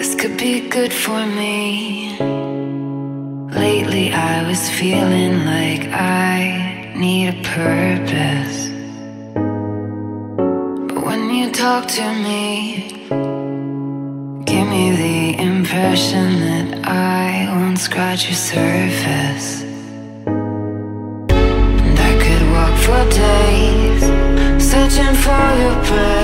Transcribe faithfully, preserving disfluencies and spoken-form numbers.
This could be good for me. Lately I was feeling like I need a purpose, but when you talk to me, give me the impression that I won't scratch your surface. And I could walk for days searching for your breath,